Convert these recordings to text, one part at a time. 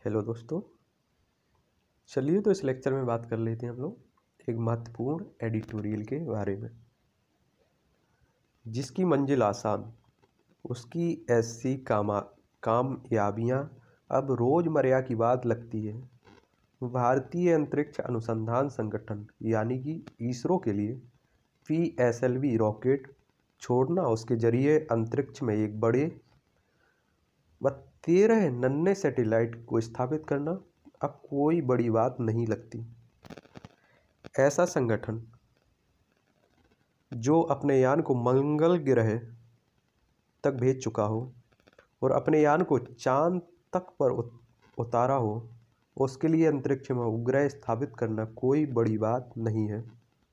Hello दोस्तों। चलिए तो इस लेक्चर में बात कर लेते हैं हम लोग एक महत्वपूर्ण एडिटोरियल के बारे में। जिसकी मंजिल आसान, उसकी ऐसी कामयाबियाँ अब रोज़मर्रा की बात लगती है। भारतीय अंतरिक्ष अनुसंधान संगठन यानी कि इसरो के लिए PSLV रॉकेट छोड़ना, उसके जरिए अंतरिक्ष में एक बड़े व 13 नन्हे सैटेलाइट को स्थापित करना अब कोई बड़ी बात नहीं लगती। ऐसा संगठन जो अपने यान को मंगल ग्रह तक भेज चुका हो और अपने यान को चांद तक पर उतारा हो, उसके लिए अंतरिक्ष में उपग्रह स्थापित करना कोई बड़ी बात नहीं है।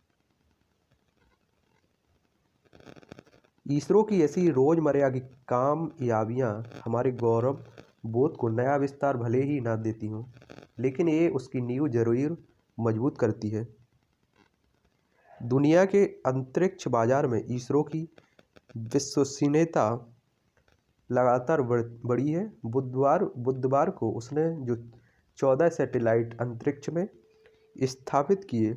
इसरो की ऐसी रोज़मर्रा की कामयाबियाँ हमारे गौरव बोध को नया विस्तार भले ही ना देती हों, लेकिन ये उसकी नींव जरूर मजबूत करती है। दुनिया के अंतरिक्ष बाजार में इसरो की विश्वसनीयता लगातार बढ़ी है। बुधवार को उसने जो 14 सैटेलाइट अंतरिक्ष में स्थापित किए,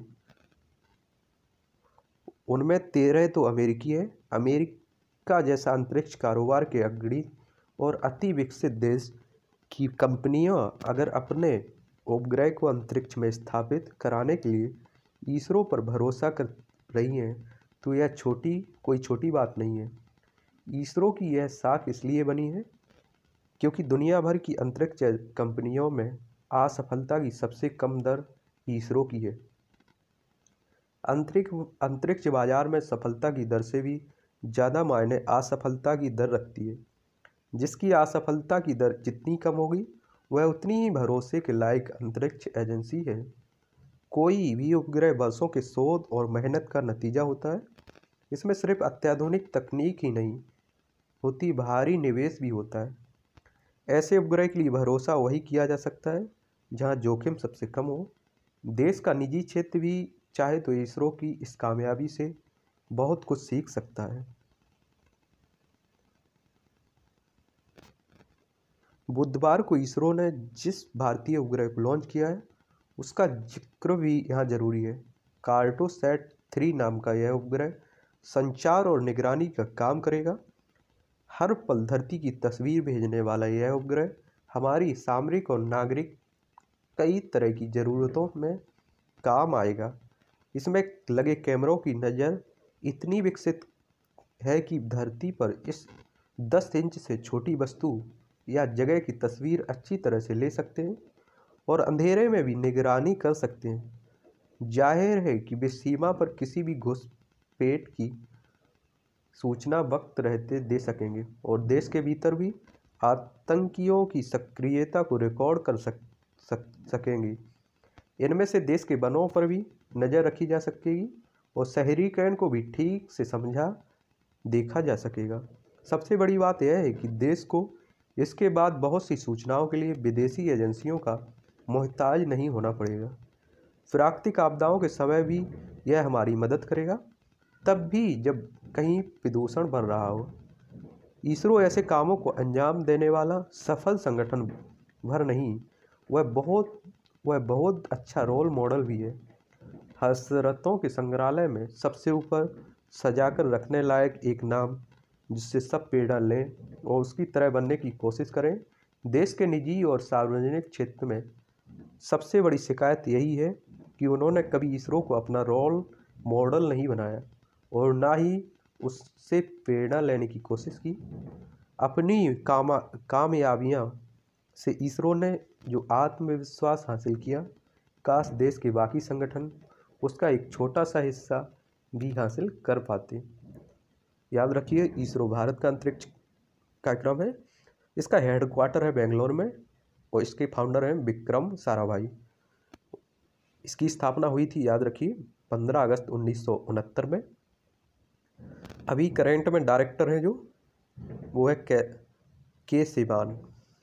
उनमें 13 तो अमेरिकी है। अमेरिका जैसा अंतरिक्ष कारोबार के अग्रणी और अति विकसित देश की कंपनियां अगर अपने उपग्रह को अंतरिक्ष में स्थापित कराने के लिए इसरो पर भरोसा कर रही हैं, तो यह कोई छोटी बात नहीं है। इसरो की यह साख इसलिए बनी है क्योंकि दुनिया भर की अंतरिक्ष कंपनियों में असफलता की सबसे कम दर इसरो की है। अंतरिक्ष बाजार में सफलता की दर से भी ज़्यादा मायने असफलता की दर रखती है। जिसकी असफलता की दर जितनी कम होगी, वह उतनी ही भरोसे के लायक अंतरिक्ष एजेंसी है। कोई भी उपग्रह वर्षों के शोध और मेहनत का नतीजा होता है। इसमें सिर्फ अत्याधुनिक तकनीक ही नहीं होती, भारी निवेश भी होता है। ऐसे उपग्रह के लिए भरोसा वही किया जा सकता है जहां जोखिम सबसे कम हो। देश का निजी क्षेत्र भी चाहे तो इसरो की इस कामयाबी से बहुत कुछ सीख सकता है। बुधवार को इसरो ने जिस भारतीय उपग्रह को लॉन्च किया है, उसका जिक्र भी यहाँ जरूरी है। कार्टोसैट 3 नाम का यह उपग्रह संचार और निगरानी का काम करेगा। हर पल धरती की तस्वीर भेजने वाला यह उपग्रह हमारी सामरिक और नागरिक कई तरह की ज़रूरतों में काम आएगा। इसमें लगे कैमरों की नज़र इतनी विकसित है कि धरती पर इस 10 इंच से छोटी वस्तु या जगह की तस्वीर अच्छी तरह से ले सकते हैं और अंधेरे में भी निगरानी कर सकते हैं। जाहिर है कि वे सीमा पर किसी भी घुसपैठ की सूचना वक्त रहते दे सकेंगे और देश के भीतर भी आतंकियों की सक्रियता को रिकॉर्ड कर सकेंगे। इनमें से देश के वनों पर भी नज़र रखी जा सकेगी और शहरीकरण को भी ठीक से देखा जा सकेगा। सबसे बड़ी बात यह है कि देश को इसके बाद बहुत सी सूचनाओं के लिए विदेशी एजेंसियों का मोहताज नहीं होना पड़ेगा। प्राकृतिक आपदाओं के समय भी यह हमारी मदद करेगा, तब भी जब कहीं प्रदूषण बढ़ रहा हो। इसरो ऐसे कामों को अंजाम देने वाला सफल संगठन भर नहीं, वह बहुत अच्छा रोल मॉडल भी है। हसरतों के संग्रहालय में सबसे ऊपर सजाकर रखने लायक एक नाम, जिससे सब प्रेरणा लें और उसकी तरह बनने की कोशिश करें। देश के निजी और सार्वजनिक क्षेत्र में सबसे बड़ी शिकायत यही है कि उन्होंने कभी इसरो को अपना रोल मॉडल नहीं बनाया और ना ही उससे प्रेरणा लेने की कोशिश की। अपनी कामयाबियाँ से इसरो ने जो आत्मविश्वास हासिल किया, काश देश के बाकी संगठन उसका एक छोटा सा हिस्सा भी हासिल कर पाते। याद रखिए, इसरो भारत का अंतरिक्ष कार्यक्रम है। इसका हेडक्वार्टर है बेंगलोर में और इसके फाउंडर हैं विक्रम साराभाई। इसकी स्थापना हुई थी, याद रखिए, 15 अगस्त 1969 में। अभी करेंट में डायरेक्टर हैं जो, वो है के सिवान।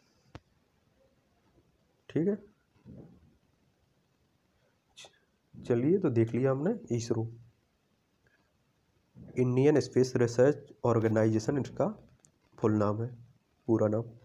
ठीक है, चलिए तो देख लिया हमने ISRO, Indian space research organisation इसका फुल नाम है, पूरा नाम।